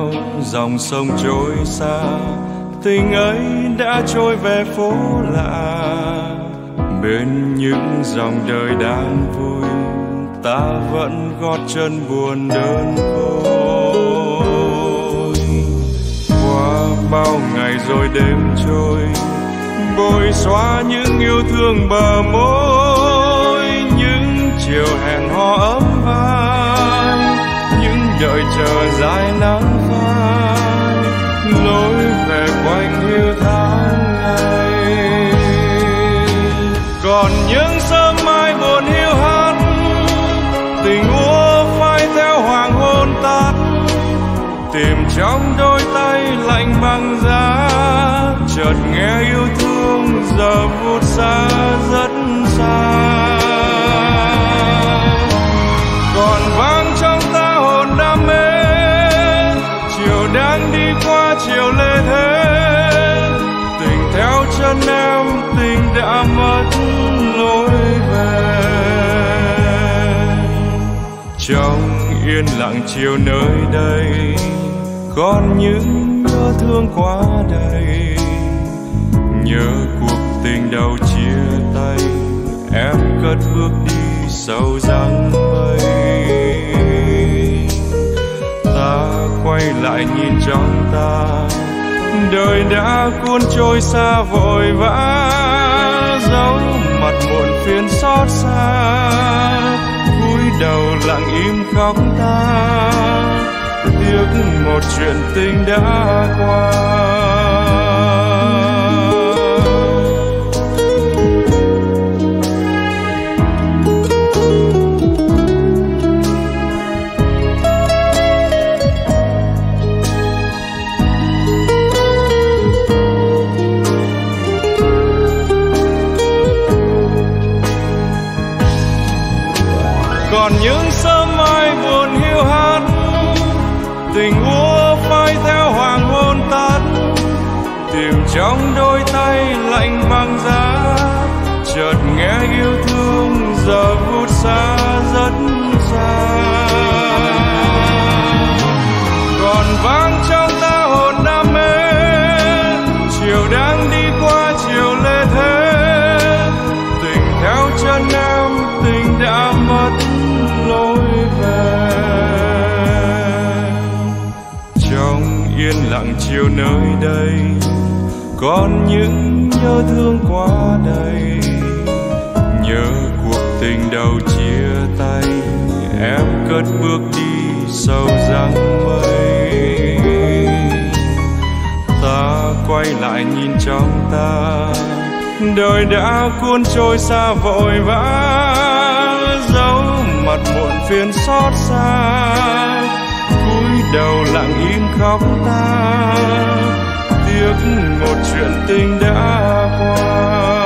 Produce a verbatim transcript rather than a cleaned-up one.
theo dòng sông trôi xa, tình ấy đã trôi về phố lạ. Bên những dòng đời đang vui, ta vẫn gót chân buồn đơn côi. Qua bao ngày rồi đêm trôi, bôi xóa những yêu thương bờ môi, những chiều hẹn hò ấm vai, những đợi chờ dài nắng phai, lối về quanh hiu tháng ngày. Còn những sớm mai buồn hiu hắt, tình úa phai theo hoàng hôn tắt, tìm trong đôi tay lạnh băng giá, chợt nghe yêu thương giờ vụt xa rất xa. Còn vang trong ta hồn đam mê, chiều đang đi qua chiều lê thế, tình theo chân em, tình đã mất lối về. Trong yên lặng chiều nơi đây, còn những nhớ thương quá đầy. Nhớ cuộc tình đầu chia tay, em cất bước đi sâu răng mây. Ta quay lại nhìn trong ta, đời đã cuốn trôi xa vội vã, dấu mặt muộn phiền xót xa, cúi đầu lặng im khóc ta, tiếc một chuyện tình đã qua. Còn những sớm mai buồn hiu hắt, tình úa phai theo hoàng hôn tắt, tìm trong đôi tay lạnh băng giá, chợt nghe yêu thương giờ vụt xa rất xa. Còn vang trong ta hồn đam mê, chiều đang đi qua chiều lê thế, tình theo chân em, tình đã mất lối về. Trong yên lặng chiều nơi đây, còn những nhớ thương quá đầy. Nhớ cuộc tình đầu chia tay, em cất bước đi sâu răng mây. Ta quay lại nhìn trong ta, đời đã cuốn trôi xa vội vã, dấu mặt muộn phiền xót xa, cúi đầu lặng im khóc ta, tiếc một chuyện tình đã qua.